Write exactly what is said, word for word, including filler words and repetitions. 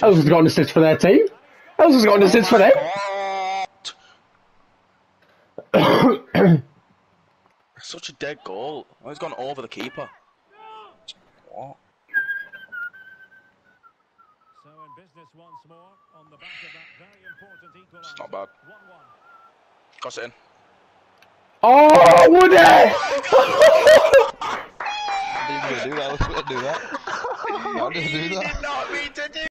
Elsa's got an assist for their team. Elsa's got an assist for them. Such a dead goal. Oh, he's gone over the keeper. What? So in business once more on the back of that very important equaliser. It's not bad. Cross it in. Oh, Woody! I didn't even do that. I was going to do that. I didn't do that. He did not mean to do